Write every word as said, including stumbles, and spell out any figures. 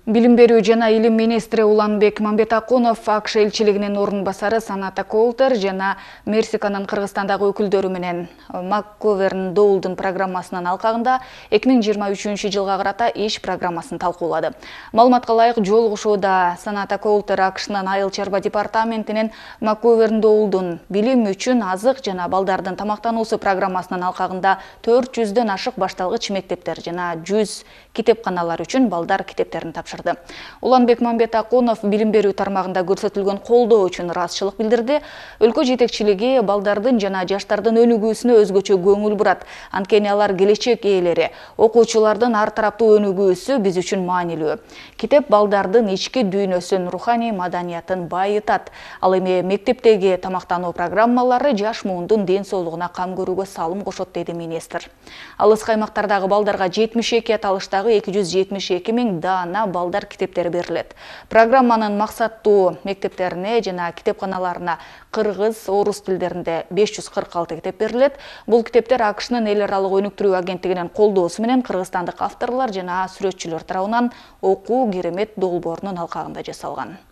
Билим берүү жана илим министри Уланбек Мамбетакунов АКШ элчилигинин орун басары Саната Коултер жана Мексиканын Кыргызстандагы өкүлдөрү менен МакГоверн Доулдун программасынын алкагында эки миң жыйырма үчүнчү жылга карата иш программасын талкуулады. Маалыматка ылайык, жолугушууда Саната Коултер АКШнын айыл чарба департаментинин МакГоверн Доулдун билим үчүн азык жана балдардын тамактануусу программасынын алкагында төрт жүздөн ашык башталгыч мектептер жана жүз китепканалар үчүн балдар китептерин тапшырды. Уланбек Мамбетакунов билим берүү тармагында көрсөтүлгөн колдоо үчүн ыраазычылык билдирди. Өлкө жетекчилиги балдардын жана жаштардын өнүгүүсүнө өзгөчө көңүл бурат. Анткени алар келечек ээлери. Окуучулардын ар тараптуу өнүгүүсү биз үчүн маанилүү. Китеп балдардын ички дүйнөсүн, руханий маданиятын байытат. Ал эми мектептеги тамактануу программалары жаш муундун ден соолугуна кам көрүүгө салым кошот, деди министр. Алыс аймактардагы балдарга жетимиш эки аталыштагы эки жүз жетимиш эки миң даана балдар китептери берилет. Программанын максаттуу мектептерине жана китепканаларына кыргыз, орус тилдеринде беш жүз кырк алты китеп берилет. Бул китептер АКШнын эл аралык өнүктүрүү агенттигинин колдоосу менен кыргызстандык авторлор жана сүрөтчүлөр тарабынан окуу керемет долбоорунун алкагында жасалган.